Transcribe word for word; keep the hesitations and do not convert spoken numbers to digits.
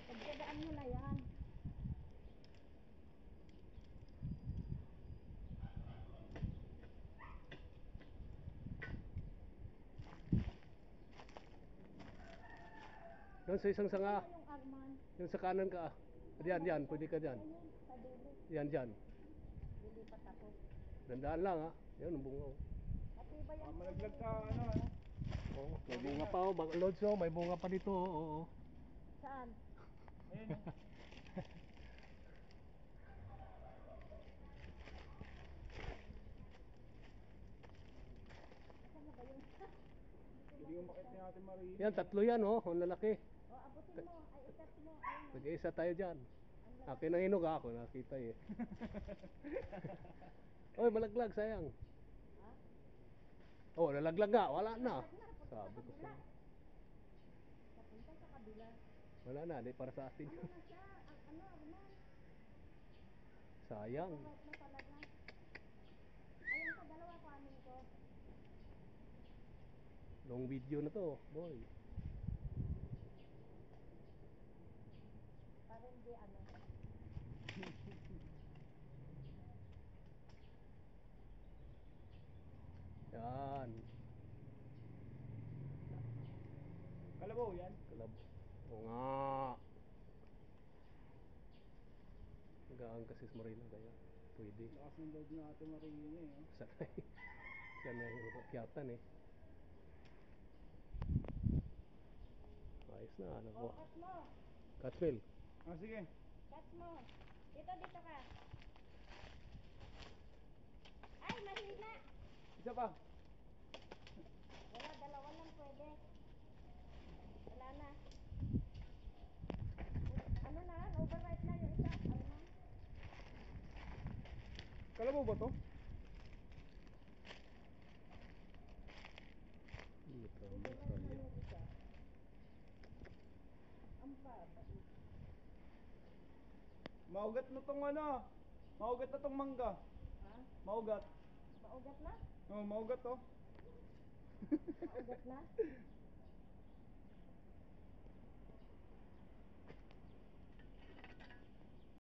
Pagkadaan nyo na yan. Doon sa isang sanga. Ano yung arman? Yung sa kanan ka. Diyan, diyan. Pwede ka diyan. Yan yun, sa dulo. Diyan, diyan. Lilipat ako. Dandaan lang ha. Yan ang bunga. Matibay Ah, ang malaglag ka, ano, ano? Oo, may bunga pa oh. Bang Lods oh, may bunga pa dito oh. Oo. Saan? Ayun, oh. Saan na ba yun? Hindi yung makit ni Ate Marie. Yan, tatlo yan oh. Ang lalaki. O, abutin mo. Ay, ikat mo. Ayun. Nag-iisa tayo dyan. Ang lalaki. Akin ang hinog ha. Ako nakita eh. Oy, malaglag sayang. Ha? Oh, nalaglag nga. Wala na. Nalaglag na, Sabi ko punta sa. sa kabila. Napunta sa kabila. Wala na. Di para sa atin. Ano na siya? Ang ano, arman? Sayang. Right na talaga. Ayun pa, dalawa kuhanin ko. Long video na to, boy. Para hindi ano. Yan. Kalabaw yan. Kalab. Oo nga. Nagaan kasi sa Marina kaya. Pwede. Lakas ng load na Ate Marie niya eh. Oh. Sanay. Sanay yung rakyatan eh. Ayos na. Ano O, po? cut mo. Catmill. Ah, sige. Cut mo. Dito, dito ka. Ay, mahina. Isa pa. Wala, dalawa lang pwede. Wala na. Ano na, overripe na yung isa. Arman. Kalabaw ba to? Dito. Overripe na yung isa. Ang baba. Maugat na tong ano. Maugat na tong mangga. Ha? Maugat. Maugat na? Oh, maugat to. Maugat na?